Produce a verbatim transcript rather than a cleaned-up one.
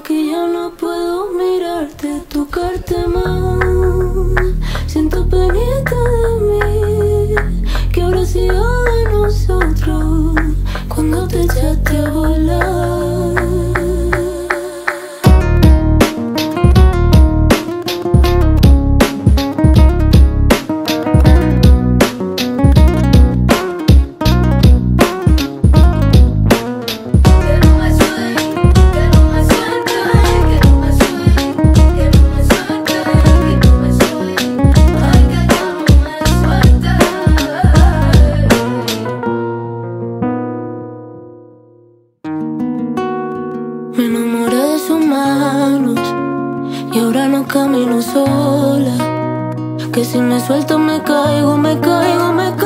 que ya no puedo mirarte, tocarte más. Siento penita de mí, que habrá sido de nosotros cuando te echaste a volar. Me enamoré de sus manos y ahora no camino sola. Que si me suelto me caigo, me caigo, me caigo.